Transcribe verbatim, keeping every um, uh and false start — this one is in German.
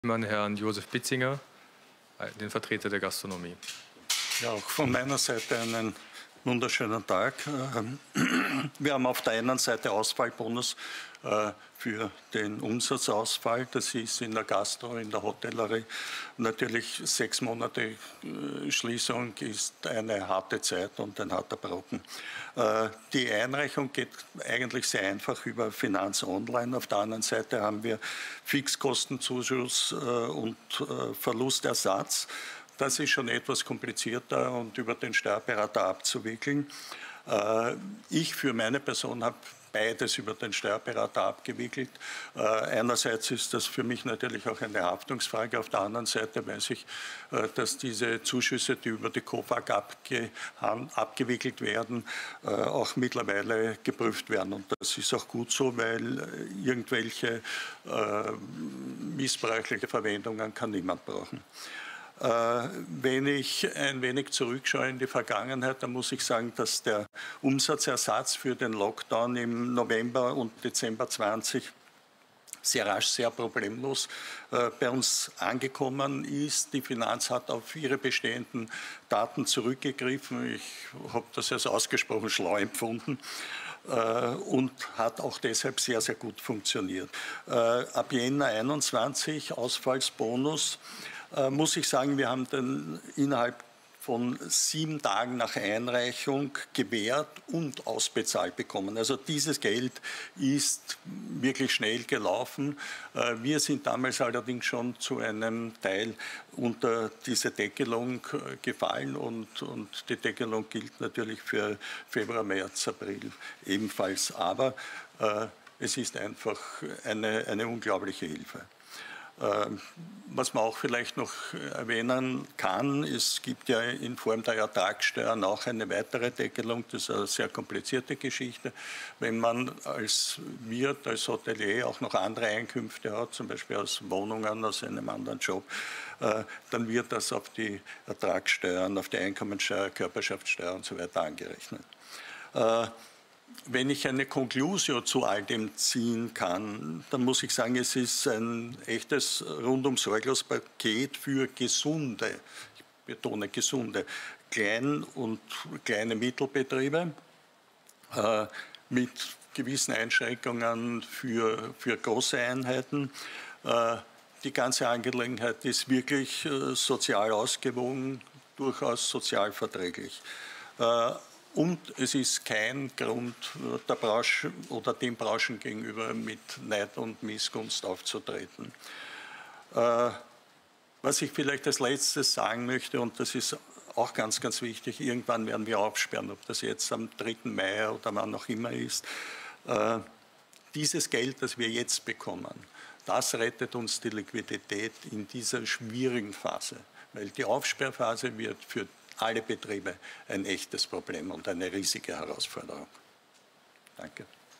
Herrn Josef Bitzinger, den Vertreter der Gastronomie. Ja, auch von meiner Seite einen wunderschönen Tag. Wir haben auf der einen Seite Ausfallbonus für den Umsatzausfall. Das ist in der Gastro, in der Hotellerie. Natürlich sechs Monate Schließung ist eine harte Zeit und ein harter Brocken. Die Einreichung geht eigentlich sehr einfach über Finanz Online. Auf der anderen Seite haben wir Fixkostenzuschuss und Verlustersatz. Das ist schon etwas komplizierter und über den Steuerberater abzuwickeln. Ich für meine Person habe beides über den Steuerberater abgewickelt. Einerseits ist das für mich natürlich auch eine Haftungsfrage. Auf der anderen Seite weiß ich, dass diese Zuschüsse, die über die COFAG abge abgewickelt werden, auch mittlerweile geprüft werden. Und das ist auch gut so, weil irgendwelche missbräuchliche Verwendungen kann niemand brauchen. Wenn ich ein wenig zurückschaue in die Vergangenheit, dann muss ich sagen, dass der Umsatzersatz für den Lockdown im November und Dezember zwanzig sehr rasch, sehr problemlos bei uns angekommen ist. Die Finanz hat auf ihre bestehenden Daten zurückgegriffen. Ich habe das als ausgesprochen schlau empfunden. Und hat auch deshalb sehr, sehr gut funktioniert. Ab Jänner einundzwanzig, Ausfallsbonus, muss ich sagen, wir haben den innerhalb von sieben Tagen nach Einreichung gewährt und ausbezahlt bekommen. Also dieses Geld ist wirklich schnell gelaufen. Wir sind damals allerdings schon zu einem Teil unter diese Deckelung gefallen und, und die Deckelung gilt natürlich für Februar, März, April ebenfalls. Aber äh, es ist einfach eine, eine unglaubliche Hilfe. Was man auch vielleicht noch erwähnen kann, es gibt ja in Form der Ertragssteuern auch eine weitere Deckelung. Das ist eine sehr komplizierte Geschichte. Wenn man als Wirt, als Hotelier auch noch andere Einkünfte hat, zum Beispiel aus Wohnungen, aus einem anderen Job, dann wird das auf die Ertragssteuern, auf die Einkommensteuer, Körperschaftssteuer und so weiter angerechnet. Wenn ich eine Conclusio zu all dem ziehen kann, dann muss ich sagen, es ist ein echtes rundum sorglos Paket für gesunde, ich betone gesunde, Klein- und kleine Mittelbetriebe äh, mit gewissen Einschränkungen für, für große Einheiten. Äh, die ganze Angelegenheit ist wirklich äh, sozial ausgewogen, durchaus sozial verträglich. Äh, Und es ist kein Grund der Branche oder den Branchen gegenüber mit Neid und Missgunst aufzutreten. Äh, was ich vielleicht als letztes sagen möchte, und das ist auch ganz, ganz wichtig, irgendwann werden wir aufsperren, ob das jetzt am dritten Mai oder wann auch immer ist. Äh, dieses Geld, das wir jetzt bekommen, das rettet uns die Liquidität in dieser schwierigen Phase, weil die Aufsperrphase wird für alle Betriebe ein echtes Problem und eine riesige Herausforderung. Danke.